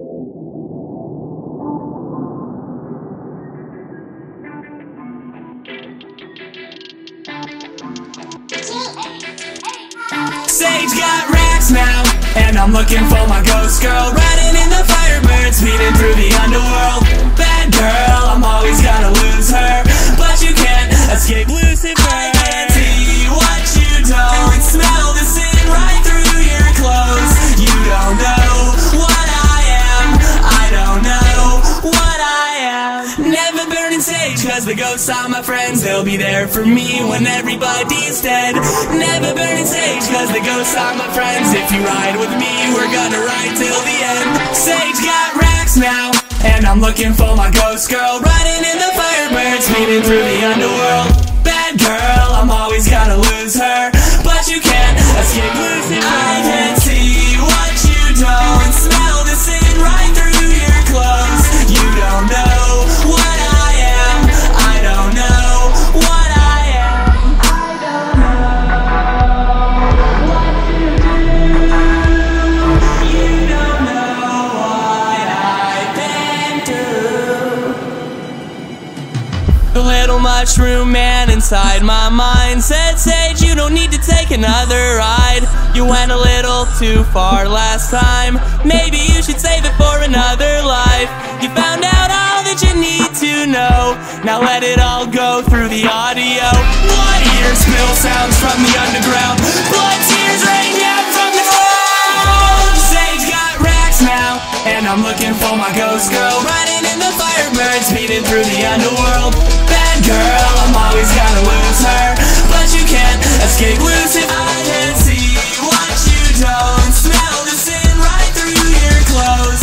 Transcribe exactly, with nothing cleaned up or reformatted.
Sage got racks now, and I'm looking for my ghost girl, riding in the Firebird, speeding through the underworld. Bad girl, I'm always gonna lose her, but you can't escape Lucifer. I can see what you don't smell, the sin right through your clothes. You don't know what I am, I don't know what I am. Never burning sage, cause the ghosts are my friends, they'll be there for me when everybody's dead. Never burning sage, cause the ghosts are my friends. If you ride with me, we're gonna ride till the end. Sage got racks now, and I'm looking for my ghost girl, riding in the Firebird, speeding through the underworld. Bad girl, I'm always gonna lose her, but you can't escape Lucifer. I can see what you don't smell, the sin right through your clothes. You don't know what I am, I don't know what I am. I don't know what to do. You don't know what I've been through. The little mushroom man inside my mind said, Sage, you don't need to take another ride. You went a little too far last time, maybe you should save it for another life. You found out all that you need to know, now let it all go through the audio. What ear spill sounds from the underground, blood tears rain down from the ground. Sage got racks now, and I'm looking for my ghost girl, riding in the Firebird, speeding through the underworld. Bad girl, I'm always gonna lose her, but you can't escape Lucifer. I can see what you don't smell, the sin right through your clothes.